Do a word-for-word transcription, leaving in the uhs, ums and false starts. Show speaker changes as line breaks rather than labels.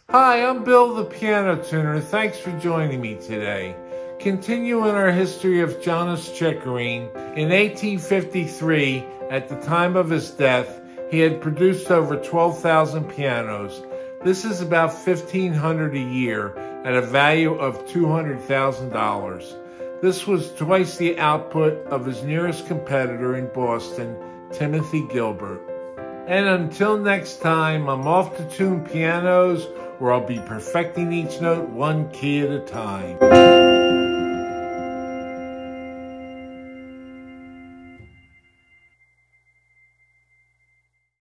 Hi, I'm Bill the Piano Tuner. Thanks for joining me today. Continuing our history of Jonas Chickering, in eighteen fifty-three, at the time of his death, he had produced over twelve thousand pianos. This is about fifteen hundred a year at a value of two hundred thousand dollars. This was twice the output of his nearest competitor in Boston, Timothy Gilbert. And until next time, I'm off to tune pianos, where I'll be perfecting each note one key at a time.